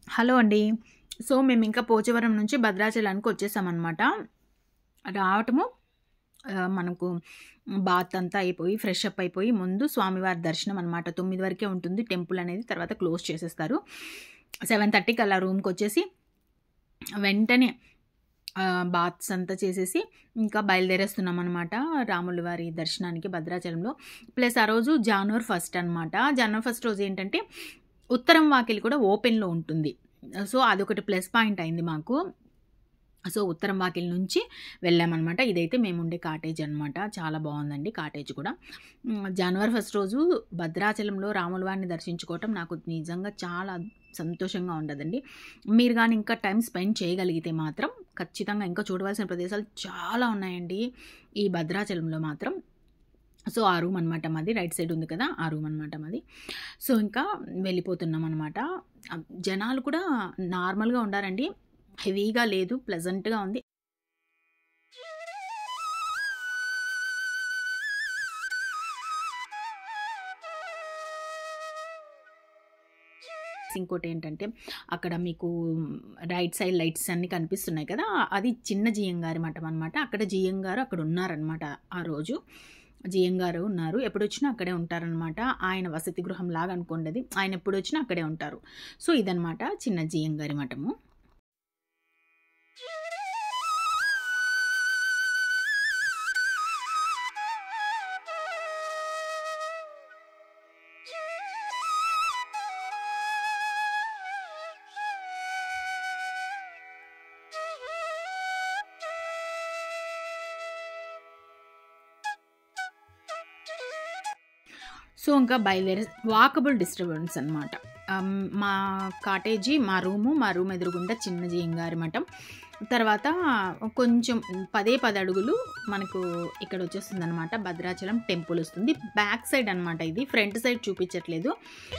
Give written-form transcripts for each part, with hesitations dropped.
Hello అండి. So, మేమింకా Pochavaram నుంచి భద్రాచలానికి వచ్చేసామనమాట. రావటము మనకు బాత్ అంతా అయిపోయి, ఫ్రెష్ అప్ అయిపోయి, ముందు స్వామివారి దర్శనం అనమాట. 9 వరకే ఉంటుంది టెంపుల్ అనేది. తర్వాత క్లోజ్ చేసేస్తారు. 7:30కి అలా రూమ్‌కొచ్చేసి వెంటనే బాత్స్ అంతా చేసేసి ఇంకా బయలుదేరేస్తున్నామనమాట రాముల వారి దర్శనానికి భద్రాచలంలో. ప్లస్ ఆ రోజు జనవరి 1 అనమాట. జనవరి 1 రోజు ఏంటంటే ఉత్తరం వాకిలి కూడా ఓపెన్‌లో ఉంటుంది. సో, అదొకటి ప్లస్ పాయింట్ అయింది మాకు. సో, ఉత్తరం వాకిలి నుంచి వెళ్ళామనమాట. ఇదైతే మేముండే కాటేజ్ అనమాట. చాలా బావుందండి కాటేజ్ కూడా. జనవరి 1 రోజు భద్రాచలంలో రాముల వారిని దర్శించుకోవటం నాకు నిజంగా చాలా సంతోషంగా ఉండదండి. మీరు గాని ఇంకా టైం స్పెండ్ చేయగలిగితే మాత్రం ఖచ్చితంగా ఇంకా చూడవలసిన ప్రదేశాలు చాలా ఉన్నాయండి ఈ భద్రాచలంలో మాత్రం. సో, ఆ రూమ్ అనమాట మాది. రైట్ సైడ్ ఉంది కదా! ఆ రూమ్ అనమాట మాది. సో, ఇంకా వెళ్ళిపోతున్నామనమాట. జనాలు కూడా నార్మల్‌గా ఉండారండి. హెవీగా లేదు. ప్లెజెంట్‌గా ఉంది. ఇంకోటేంటంటే అక్కడ మీకు రైట్ సైడ్ లైట్స్ అన్నీ కనిపిస్తున్నాయి కదా! అది చిన్న జీయంగారి మఠం అనమాట. అక్కడ జీయంగారు అక్కడ ఉన్నారనమాట ఆ రోజు. జీయంగారు ఉన్నారు. ఎప్పుడొచ్చినా అక్కడే ఉంటారనమాట. ఆయన వసతి గృహం లాగా అనుకోండి అది. ఆయన ఎప్పుడొచ్చినా అక్కడే ఉంటారు. సో, ఇదనమాట చిన్న జీయంగారి మఠము. సో, ఇంకా వాకబుల్ డిస్టర్బెన్స్ అనమాట. మా కాటేజీ, మా రూమ్ ఎదురుగుండా చిన్న జీయంగారి మఠం. తర్వాత కొంచెం 10 అడుగులు మనకు ఇక్కడ వచ్చేస్తుందనమాట భద్రాచలం టెంపుల్ వస్తుంది. బ్యాక్ సైడ్ అనమాట ఇది. ఫ్రంట్ సైడ్ చూపించట్లేదు.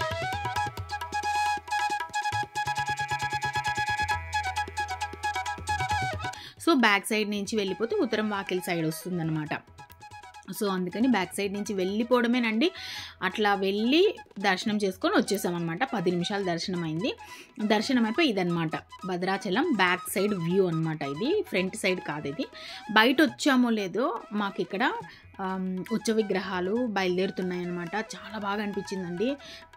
సో, బ్యాక్ సైడ్ నుంచి వెళ్ళిపోతే ఉత్తరం వాకిలి సైడ్ వస్తుందనమాట. సో, అందుకని బ్యాక్ సైడ్ నుంచి వెళ్ళిపోవడమేనండి. అట్లా వెళ్ళి దర్శనం చేసుకొని వచ్చేసామనమాట. 10 నిమిషాలు దర్శనం అయింది. దర్శనం అయిపోయి ఇదనమాట భద్రాచలం బ్యాక్ సైడ్ వ్యూ అనమాట ఇది. ఫ్రంట్ సైడ్ కాదు ఇది. బయట వచ్చామో లేదో మాకు ఇక్కడ ఉత్సవ విగ్రహాలు బయలుదేరుతున్నాయన్నమాట. చాలా బాగా అనిపించిందండి.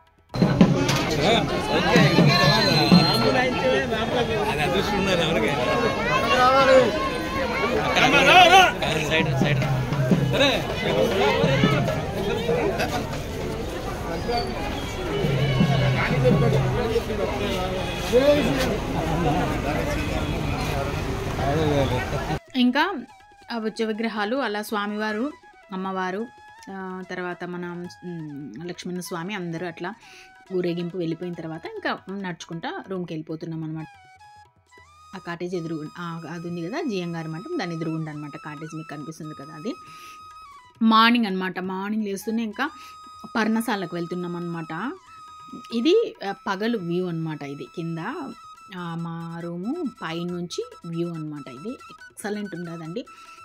ఇంకా ఉత్సవ విగ్రహాలు అలా స్వామివారు, అమ్మవారు, తర్వాత మన లక్ష్మణ స్వామి అందరూ అట్లా ఊరేగింపు వెళ్ళిపోయిన తర్వాత ఇంకా నడుచుకుంటా రూమ్కి వెళ్ళిపోతున్నాం అనమాట. ఆ కాటేజ్ అది ఉంది కదా జీయంగారి మఠం, దాని ఎదురుగుండా అనమాట కాటేజ్. మీకు కనిపిస్తుంది కదా అది. మార్నింగ్ అనమాట. మార్నింగ్ లేస్తూనే ఇంకా పర్ణశాలకు వెళ్తున్నాం అనమాట. ఇది పగలు వ్యూ అనమాట. ఇది కింద మా రూము పైనుంచి వ్యూ అనమాట. ఇది ఎక్సలెంట్ ఉండదండి.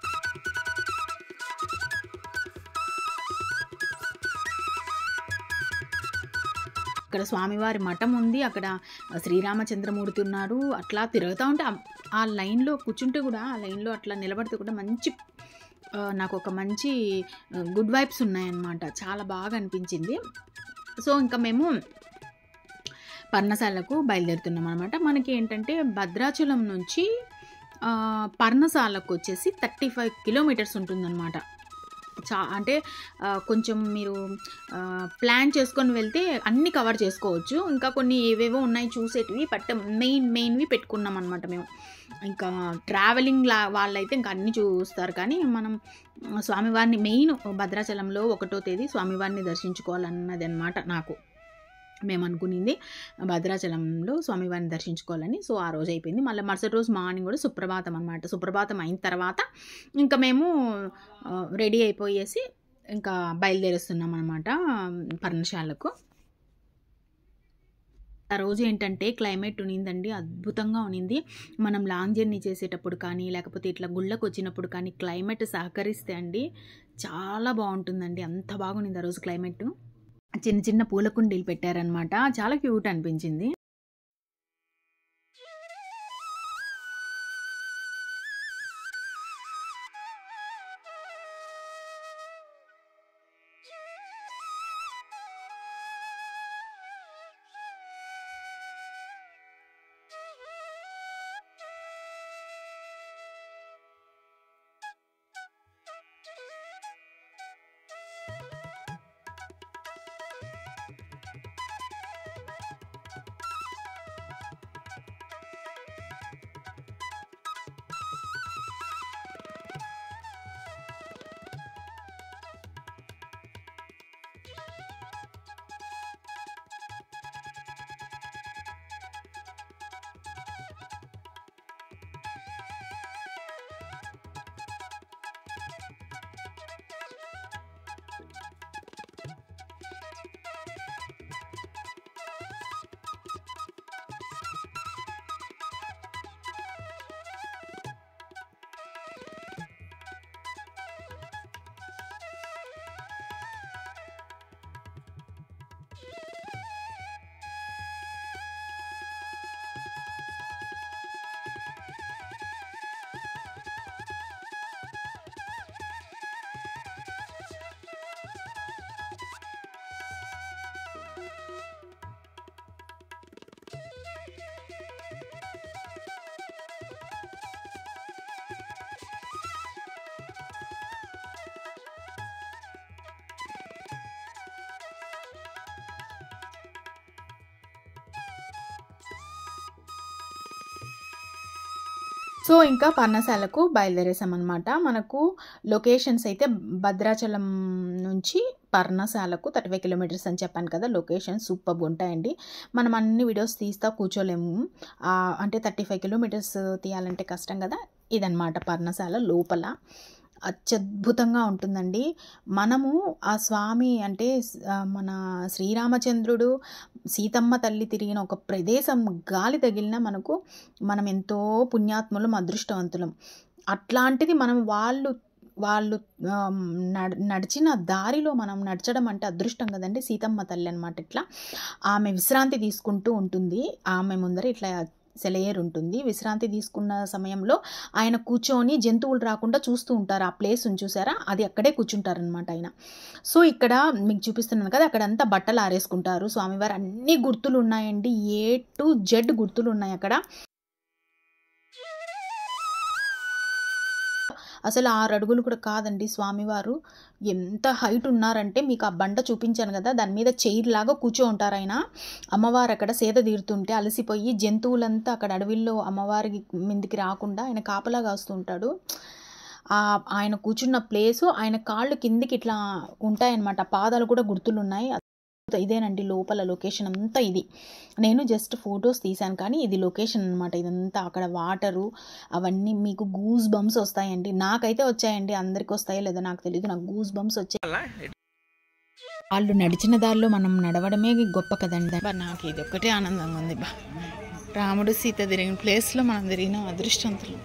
అక్కడ స్వామివారి మఠం ఉంది. అక్కడ శ్రీరామచంద్రమూర్తి ఉన్నారు. అట్లా తిరుగుతూ ఉంటే ఆ లైన్లో కూర్చుంటే కూడా, ఆ లైన్లో అట్లా నిలబడితే కూడా నాకు ఒక మంచి గుడ్ వైబ్స్ ఉన్నాయన్నమాట. చాలా బాగా అనిపించింది. సో, ఇంకా మేము పర్ణశాలకు బయలుదేరుతున్నాం అనమాట. మనకి ఏంటంటే భద్రాచలం నుంచి పర్ణశాలకు వచ్చేసి 35 కిలోమీటర్స్ ఉంటుందన్నమాట. అంటే కొంచెం మీరు ప్లాన్ చేసుకొని వెళ్తే అన్నీ కవర్ చేసుకోవచ్చు. ఇంకా కొన్ని ఏవేవో ఉన్నాయి చూసేటివి. బట్ మెయిన్వి పెట్టుకున్నాం అనమాట మేము. ఇంకా ట్రావెలింగ్ వాళ్ళైతే ఇంకా అన్నీ చూస్తారు. కానీ మనం స్వామివారిని మెయిన్ భద్రాచలంలో 1వ తేదీ స్వామివారిని దర్శించుకోవాలన్నది అనమాట నాకు. మేము అనుకునింది భద్రాచలంలో స్వామివారిని దర్శించుకోవాలని. సో, ఆ రోజు అయిపోయింది. మళ్ళీ మరుసటి రోజు మార్నింగ్ కూడా సుప్రభాతం అనమాట. సుప్రభాతం అయిన తర్వాత ఇంకా మేము రెడీ అయిపోయేసి ఇంకా బయలుదేరేస్తున్నాం అనమాట పర్ణశాలకు. ఆ రోజు ఏంటంటే క్లైమేట్ ఉన్నిందండి, అద్భుతంగా ఉన్నింది. మనం లాంగ్ జర్నీ చేసేటప్పుడు కానీ, లేకపోతే ఇట్లా గుళ్ళకు వచ్చినప్పుడు కానీ క్లైమేట్ సహకరిస్తే అండి చాలా బాగుంటుందండి. అంత బాగుంది ఆ రోజు క్లైమేట్. చిన్న చిన్న పూల కుండీలు పెట్టారనమాట. చాలా క్యూట్ అనిపించింది. సో ఇంకా పర్ణశాలకు బయలుదేరేసామన్నమాట. మనకు లొకేషన్స్ అయితే భద్రాచలం నుంచి పర్ణశాలకు 35 కిలోమీటర్స్ అని చెప్పాను కదా. లొకేషన్ సూపర్గా ఉంటాయండి. మనం అన్ని వీడియోస్ తీస్తా కూర్చోలేము. అంటే 35 కిలోమీటర్స్ తీయాలంటే కష్టం కదా. ఇదనమాట పర్ణశాల లోపల అత్యద్భుతంగా ఉంటుందండి. మనము ఆ స్వామి అంటే మన శ్రీరామచంద్రుడు సీతమ్మ తల్లి తిరిగిన ఒక ప్రదేశం గాలి తగిలినా మనం ఎంతో పుణ్యాత్ములం, అదృష్టవంతులం. అట్లాంటిది మనం వాళ్ళు నడిచిన దారిలో మనం నడచడం అంటే అదృష్టం కదండి. సీతమ్మ తల్లి అనమాట. ఇట్లా ఆమె విశ్రాంతి తీసుకుంటూ ఉంటుంది. ఆమె ముందర ఇట్లా సెలయేరు ఉంటుంది. విశ్రాంతి తీసుకున్న సమయంలో ఆయన కూర్చొని జంతువులు రాకుండా చూస్తూ ఉంటారు. ఆ ప్లేస్ని చూసారా, అది అక్కడే కూర్చుంటారనమాట ఆయన. సో ఇక్కడ మీకు చూపిస్తున్నాను కదా, అక్కడంతా బట్టలు ఆరేసుకుంటారు స్వామివారు. అన్ని గుర్తులు ఉన్నాయండి, A to Z గుర్తులు ఉన్నాయి అక్కడ. అసలు 6 అడుగులు కూడా కాదండి స్వామివారు. ఎంత హైట్ ఉన్నారంటే, మీకు ఆ బండ చూపించాను కదా, దాని మీద చైర్ లాగా కూర్చో ఉంటారు ఆయన. అమ్మవారు అక్కడ సేద తీరుతుంటే అలసిపోయి జంతువులంతా అక్కడ అడవిల్లో అమ్మవారి మీదకి రాకుండా ఆయన కాపలా కాస్తూ ఉంటాడు. ఆయన కూర్చున్న ప్లేసు, ఆయన కాళ్ళు కిందికి ఇట్లా ఉంటాయన్నమాట. పాదాలు కూడా గుర్తులు ఉన్నాయి. ఇదేనండి లోపల లొకేషన్ అంతా. ఇది నేను జస్ట్ ఫొటోస్ తీశాను కానీ ఇది లొకేషన్ అనమాట. ఇదంతా అక్కడ వాటరు అవన్నీ మీకు గూస్ బంప్స్ వస్తాయండి. నాకైతే వచ్చాయండి, అందరికి వస్తాయో లేదో నాకు తెలియదు. నాకు గూస్ బంప్స్ వచ్చాయి. వాళ్ళు నడిచిన దారిలో మనం నడవడమే గొప్ప కదండి. నాకు ఇది ఒక్కటే ఆనందంగా ఉంది. రాముడు సీత తిరిగిన ప్లేస్లో మనం తిరిగిన అదృష్టవంతులు.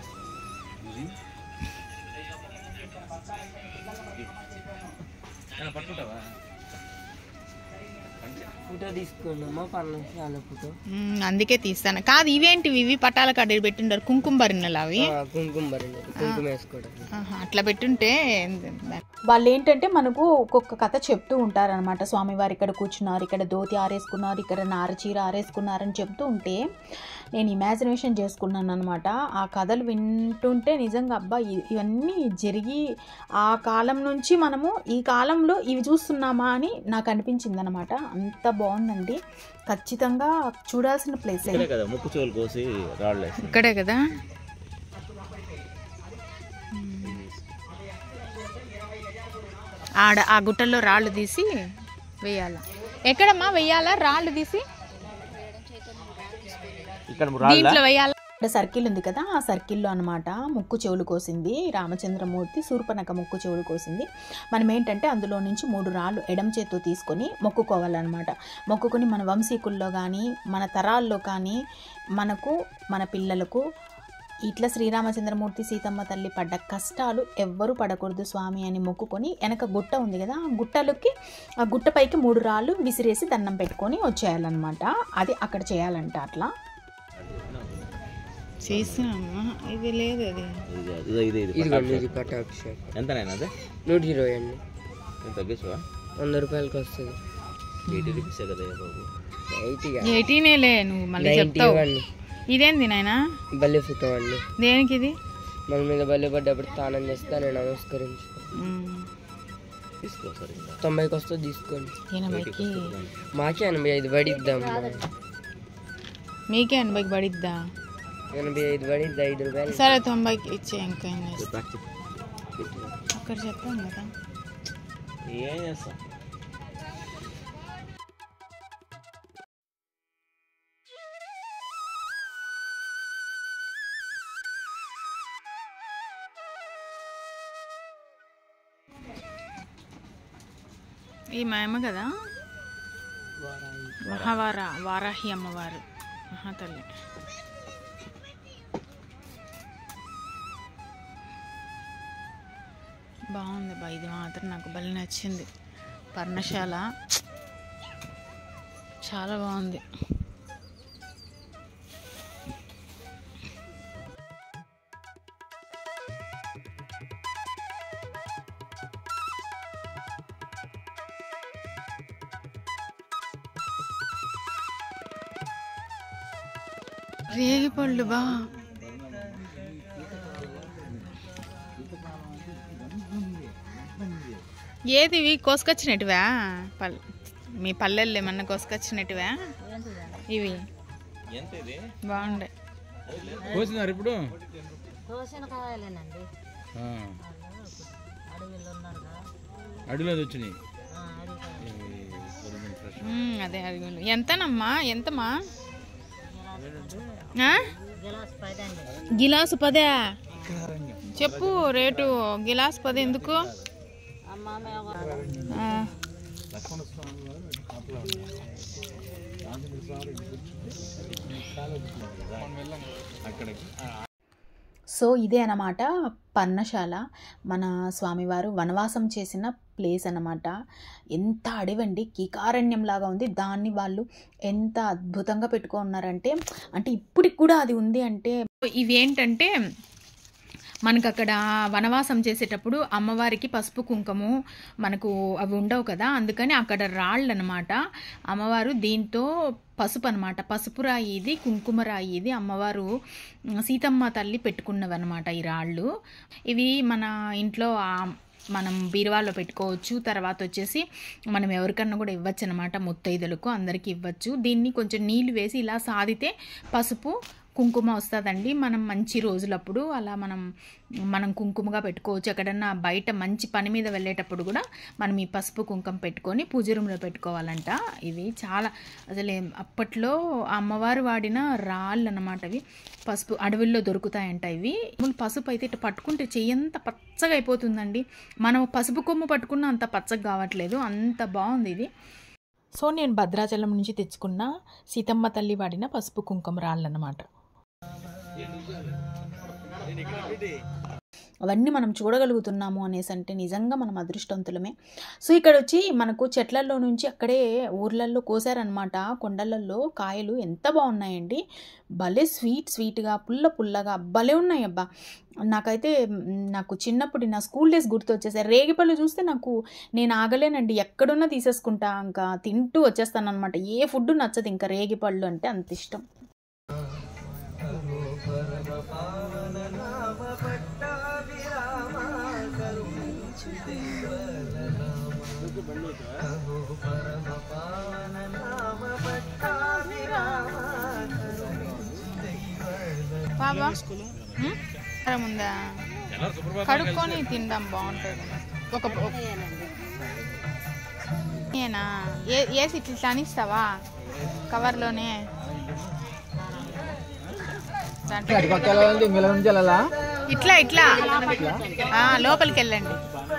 ఫోటో తీసుకున్నామా పర్ణశాల ఫోటో, అందుకే తీస్తాను. కాదు ఇవేంటివి, ఇవి పటాల కాడ పెట్టిండారు కుంకుమ బరిణలు. అవి కుంకుమ బరిణలు, కుంకుమ వేసుకోవడం. అట్లా పెట్టుంటే వాళ్ళు ఏంటంటే మనకు ఒక్కొక్క కథ చెప్తూ ఉంటారనమాట. స్వామివారు ఇక్కడ కూర్చున్నారు, ఇక్కడ ధోతి ఆరేసుకున్నారు, ఇక్కడ నారచీర ఆరేసుకున్నారని చెప్తూ ఉంటే నేను ఇమాజినేషన్ చేసుకున్నాను అనమాట. ఆ కథలు వింటుంటే నిజంగా అబ్బా ఇవన్నీ జరిగి ఆ కాలం నుంచి మనము ఈ కాలంలో ఇవి చూస్తున్నామా అని నాకు అనిపించింది అనమాట. అంత బాగుందండి. ఖచ్చితంగా చూడాల్సిన ప్లేస్ ఇక్కడే కదా. ఆడ ఆ గుట్టల్లో రాళ్ళు తీసి వేయాలా? ఎక్కడమ్మా వేయాలా రాళ్ళు తీసి? దీంట్లో వేయాలా? ఇక్కడ సర్కిల్ ఉంది కదా, ఆ సర్కిల్లో అనమాట ముక్కు చెవులు కోసింది రామచంద్రమూర్తి. శూర్పణఖ ముక్కు చెవులు కోసింది. మనం ఏంటంటే అందులో నుంచి 3 రాళ్ళు ఎడమ చేత్తో తీసుకొని మొక్కుకోవాలన్నమాట. మొక్కుకొని మన వంశీకుల్లో కానీ మన తరాల్లో కానీ మన పిల్లలకు ఇట్లా శ్రీరామచంద్రమూర్తి సీతమ్మ తల్లి పడ్డ కష్టాలు ఎవ్వరూ పడకూడదు స్వామి అని మొక్కుకొని, వెనక గుట్ట ఉంది కదా, ఆ గుట్టపైకి 3 రాళ్ళు విసిరేసి దండం పెట్టుకొని వచ్చేయాలన్నమాట. అది అక్కడ చేయాలంట. అట్లా చేసినామా? ఇది లేదు, అది 120 అండి. 100 రూపాయలకి వస్తుంది. 18 నువ్వు మళ్ళీ చెప్తావు. ఇదేంది నాయనా? బల్లి ఫోటో అండి. దేనికి ఇది? మన మీద బల్లి పడ్డప్పుడు స్నానం చేస్తే నేను నమస్కరించు. 90కి వస్తుంది తీసుకోండి. మాకే 85 పడిద్దాం. మీకే 80కి పడిద్దా? 85 పడిద్దా? 5 రూపాయలు. సరే 90కి ఇచ్చే. ఇంకా అక్కడ చెప్పాను కదా. ఏం చేస్తాం? ఈ మాయమ్మ కదా, వారాహి అమ్మవారు మహాతల్లి. బాగుంది బా. ఇది మాత్రం నాకు భలే నచ్చింది. పర్ణశాల చాలా బాగుంది. రేగిపళ్ళు బా. ఏది ఇవి కోసుకొచ్చినట్టువా? మీ పల్లెల్లో ఏమన్నా కోసుకొచ్చినట్టువా? ఇవి బాగుండే. కోసినారు ఇప్పుడు కోసిన కావాలేనండి. అడవిలో వచ్చినాయి. అదే అడుగులు. ఎంతనమ్మా? ఎంతమ్మా? గిలాసు 10. చెప్పు రేటు. గిలాసు 10 ఎందుకు? సో ఇదే అన్నమాట పర్ణశాల, మన స్వామివారు వనవాసం చేసిన ప్లేస్ అన్నమాట. ఎంత అడవండి, కీకారణ్యంలాగా ఉంది. దాన్ని వాళ్ళు ఎంత అద్భుతంగా పెట్టుకున్నారంటే, అంటే ఇప్పటికి కూడా అది ఉంది. అంటే ఇవేంటంటే మనకు అక్కడ వనవాసం చేసేటప్పుడు అమ్మవారికి పసుపు కుంకుమ మనకు అవి ఉండవు కదా, అందుకని అక్కడ రాళ్ళు అనమాట. అమ్మవారు దీంతో పసుపు అనమాట, పసుపు రాయి ఇది, కుంకుమ రాయి ఇది. అమ్మవారు సీతమ్మ తల్లి పెట్టుకున్నవి అనమాట ఈ రాళ్ళు. ఇవి మన ఇంట్లో మనం బీరువాలో పెట్టుకోవచ్చు. తర్వాత వచ్చేసి మనం ఎవరికన్నా కూడా ఇవ్వచ్చు అనమాట, ముత్తైదులకు అందరికీ ఇవ్వచ్చు. దీన్ని కొంచెం నీళ్ళు వేసి ఇలా సాదితే పసుపు కుంకుమ వస్తుందండి. మనం మంచి రోజులప్పుడు అలా మనం కుంకుమగా పెట్టుకోవచ్చు. ఎక్కడన్నా బయట మంచి పని మీద వెళ్ళేటప్పుడు కూడా మనం ఈ పసుపు కుంకుమ పెట్టుకొని పూజ రూమ్లో పెట్టుకోవాలంట. ఇవి చాలా అసలు అప్పట్లో అమ్మవారు వాడిన రాళ్ళు అన్నమాట. ఇవి పసుపు అడవుల్లో దొరుకుతాయంట. ఇవి పసుపు అయితే ఇట్లా పట్టుకుంటే చెయ్యంత పచ్చగా అయిపోతుందండి. మనం పసుపు కొమ్ము పట్టుకున్న అంత పచ్చగా కావట్లేదు, అంత బాగుంది ఇది. సో నేను భద్రాచలం నుంచి తెచ్చుకున్న సీతమ్మ తల్లి వాడిన పసుపు కుంకుమ రాళ్ళు అన్నమాట. అవన్నీ మనం చూడగలుగుతున్నాము అనేసి అంటే నిజంగా మనం అదృష్టవంతులమే. సో ఇక్కడ వచ్చి మనకు చెట్లలో నుంచి అక్కడే ఊర్లలో కోసారనమాట. కొండలలో కాయలు ఎంత బాగున్నాయండి, భలే స్వీట్గా పుల్లగా భలే ఉన్నాయి అబ్బా. నాకు చిన్నప్పుడు నా స్కూల్ డేస్ గుర్తు వచ్చేసాయి. రేగిపళ్ళు చూస్తే నేను ఆగలేనండి, ఎక్కడున్నా తీసేసుకుంటా, ఇంకా తింటూ వచ్చేస్తాను అనమాట. ఏ ఫుడ్ నచ్చదు ఇంకా, రేగిపళ్ళు అంటే అంత ఇష్టం. బాబా ముందా కడుక్కొని తిందాం, బాగుంటుంది. ఏనా వేసి ఇట్లా తనిస్తావా కవర్లోనే? ఇట్లా లోపలికి వెళ్ళండి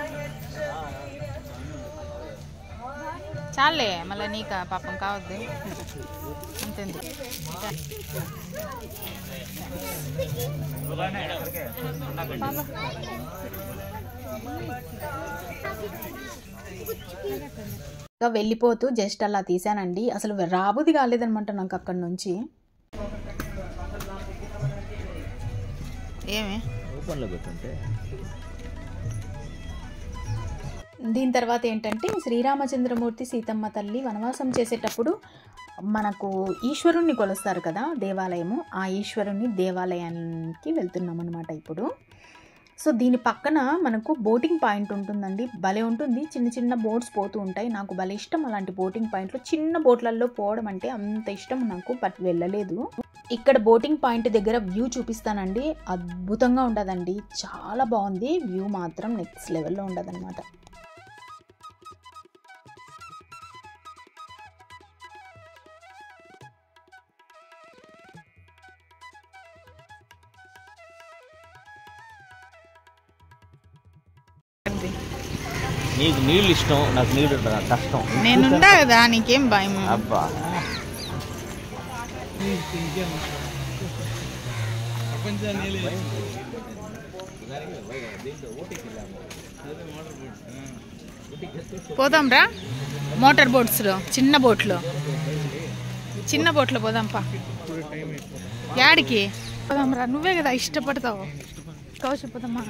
చాలే, మళ్ళీ నీకు పాపం కావద్దు. ఉంటుంది వెళ్ళిపోతూ జస్ట్ అలా తీసానండి. అసలు రాబుది కాలేదనమాట నాకు అక్కడి నుంచి. ఏమి దీని తర్వాత ఏంటంటే శ్రీరామచంద్రమూర్తి సీతమ్మ తల్లి వనవాసం చేసేటప్పుడు మనకు ఈశ్వరుణ్ణి కొలుస్తారు కదా దేవాలయము, ఆ ఈశ్వరుని దేవాలయానికి వెళ్తున్నాం అనమాట ఇప్పుడు. సో దీని పక్కన మనకు బోటింగ్ పాయింట్ ఉంటుందండి, భలే ఉంటుంది. చిన్న బోట్స్ పోతూ ఉంటాయి. నాకు భలే ఇష్టం అలాంటి బోటింగ్ పాయింట్లో. చిన్న బోట్లలో పోవడం అంటే అంత ఇష్టం నాకు, బట్ వెళ్ళలేదు. ఇక్కడ బోటింగ్ పాయింట్ దగ్గర వ్యూ చూపిస్తానండి, అద్భుతంగా ఉండదండి, చాలా బాగుంది వ్యూ మాత్రం, నెక్స్ట్ లెవెల్లో ఉండదన్నమాట. నీకు నీళ్ళు ఇష్టం, నాకు నీళ్ళు కష్టం. నేనుండా కదా, నీకేం భయం? అబ్బా పోదాం రా మోటార్ బోట్స్లో, చిన్న బోట్లో పోదాంపా. యాడికి పోదాం రా, నువ్వే కదా ఇష్టపడతావు. కౌశపోదామా?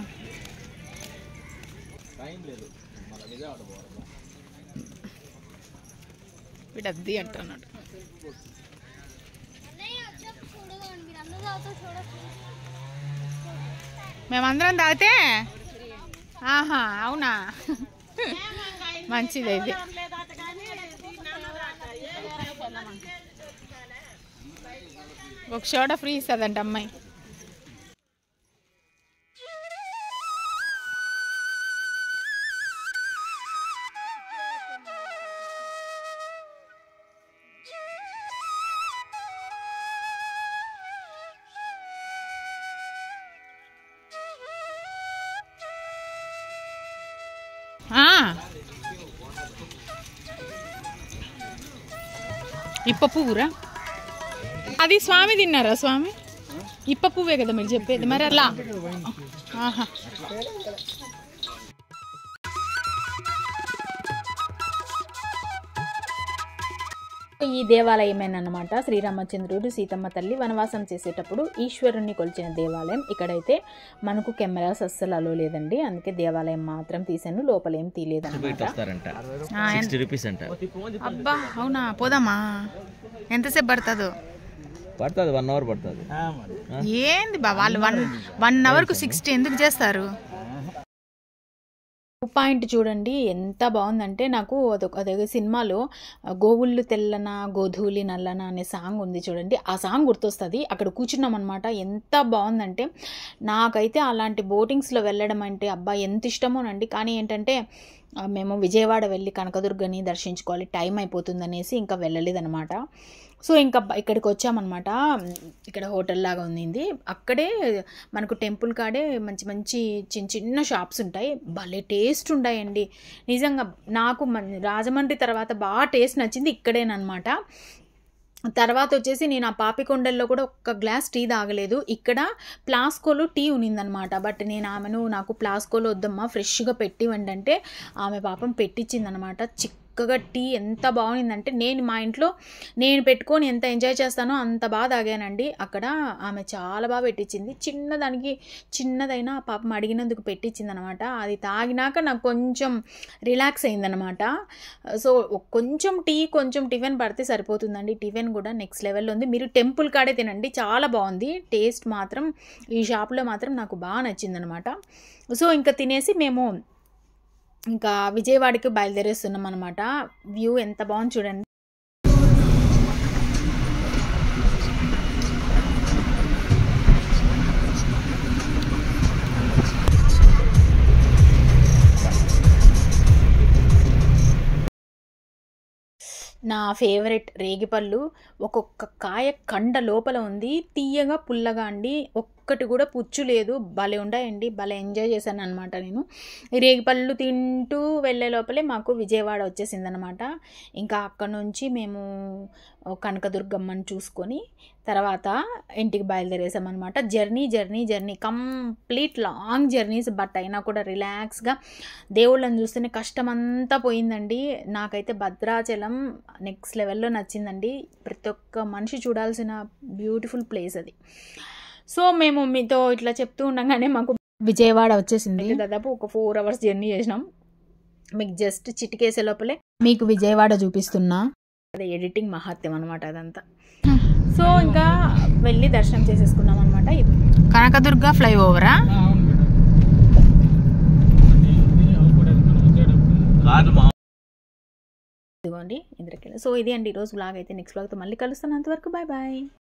వీడద్ది అంటున్నాడు. మేమందరం తాగితే ఆహా అవునా, మంచిది ఇది. ఒక షోడా ఫ్రీ ఇస్తుందంట అమ్మాయి. ఇప్ప పువ్వురా అది స్వామి తిన్నారా? స్వామి ఇప్ప పువ్వే కదా మీరు చెప్పేది, మరి అలా. ఆహా, ఈ దేవాలయమేనమాట శ్రీరామచంద్రుడు సీతమ్మ తల్లి వనవాసం చేసేటప్పుడు ఈశ్వరుణ్ణి కొలిచిన దేవాలయం. ఇక్కడైతే మనకు కెమెరాస్ అస్సలు అలో లేదండి, అందుకే దేవాలయం మాత్రం తీసాను, లోపలేం తీయలేదన్నమాట. అబ్బా అవునా, పోదామా? ఎంతసేపు పడుతుందో? పడుతుంది 1 hour పడుతుంది. ఏంది బా వాళ్ళు 1 hourకు 60 ఎందుకు చేస్తారు? పాయింట్ చూడండి ఎంత బాగుందంటే, నాకు అదే సినిమాలో గోవుళ్ళు తెల్లన గోధూలి నల్లన అనే సాంగ్ ఉంది చూడండి, ఆ సాంగ్ గుర్తొస్తుంది. అక్కడ కూర్చున్నాం అనమాట. ఎంత బాగుందంటే, నాకైతే అలాంటి బోటింగ్స్లో వెళ్ళడం అంటే అబ్బా ఎంత ఇష్టమోనండి. కానీ ఏంటంటే మేము విజయవాడ వెళ్ళి కనకదుర్గని దర్శించుకోవాలి, టైం అయిపోతుందనేసి ఇంకా వెళ్ళలేదనమాట. సో ఇంకా ఇక్కడికి వచ్చామన్నమాట. ఇక్కడ హోటల్ లాగా ఉంది, అక్కడే మనకు టెంపుల్ కాడే మంచి మంచి చిన్న చిన్న షాప్స్ ఉంటాయి, భలే టేస్ట్ ఉంటాయండి నిజంగా. నాకు రాజమండ్రి తర్వాత బాగా టేస్ట్ నచ్చింది ఇక్కడేనమాట. తర్వాత వచ్చేసి నేను ఆ పాపికొండల్లో కూడా ఒక్క గ్లాస్ టీ తాగలేదు. ఇక్కడ ప్లాస్కోలో టీ ఉన్నిందనమాట. బట్ నేను ఆమెను నాకు ప్లాస్కోలో వద్దమ్మా ఫ్రెష్గా పెట్టివ్వండి అంటే ఆమె పాపం పెట్టించిందనమాట. చక్కగా టీ ఎంత బాగుందంటే, నేను మా ఇంట్లో నేను పెట్టుకొని ఎంత ఎంజాయ్ చేస్తానో అంత బాగా తాగానండి. అక్కడ ఆమె చాలా బాగా పెట్టించింది, చిన్నదానికి చిన్నదైనా పాపం అడిగినందుకు పెట్టించింది అనమాట. అది తాగినాక నాకు కొంచెం రిలాక్స్ అయిందనమాట. సో కొంచెం టీ కొంచెం టిఫిన్ పడితే సరిపోతుందండి. టిఫిన్ కూడా నెక్స్ట్ లెవెల్లో ఉంది. మీరు టెంపుల్ కాడే తినండి, చాలా బాగుంది టేస్ట్ మాత్రం. ఈ షాప్లో మాత్రం నాకు బాగా నచ్చిందనమాట. సో ఇంకా తినేసి మేము ఇంకా విజయవాడకి బయలుదేరేస్తున్నాం అనమాట. వ్యూ ఎంత బాగుంది చూడండి. నా ఫేవరెట్ రేగిపళ్ళు. ఒక్కొక్క కాయ కండ లోపల ఉంది, తీయగా పుల్లగా అండి, ఒక్కటి కూడా పుచ్చు లేదు, భలే ఉంటాయండి. భలే ఎంజాయ్ చేశాను అనమాట నేను. ఈ రేగిపళ్ళు తింటూ వెళ్ళే లోపలే మాకు విజయవాడ వచ్చేసిందనమాట. ఇంకా అక్కడ నుంచి మేము కనకదుర్గమ్మని చూసుకొని తర్వాత ఇంటికి బయలుదేరేసామన్నమాట. Journey complete long journeys, but అయినా కూడా రిలాక్స్గా దేవుళ్ళని చూస్తేనే కష్టమంతా పోయిందండి. నాకైతే భద్రాచలం నెక్స్ట్ లెవెల్లో నచ్చిందండి. ప్రతి ఒక్క మనిషి చూడాల్సిన బ్యూటిఫుల్ ప్లేస్ అది. సో మేము మీతో ఇట్లా చెప్తూ ఉండగానే మాకు విజయవాడ వచ్చేసింది. దాదాపు ఒక 4 hours జర్నీ చేసినాం. మీకు జస్ట్ చిటికేసే లోపలే మీకు విజయవాడ చూపిస్తున్నా. అదే ఎడిటింగ్ మహత్యం అనమాట అదంతా. సో ఇంకా వెళ్ళి దర్శనం చేసేసుకున్నాం అనమాట. కనకదుర్గ ఫ్లైఓవరా? ఇదిగోండి ఇంద్రకేళ. సో ఇది అండి ఈరోజు బ్లాగ్ అయితే. నెక్స్ట్ బ్లాగ్తో మళ్ళీ కలుస్తాను, అంతవరకు బాయ్ బాయ్.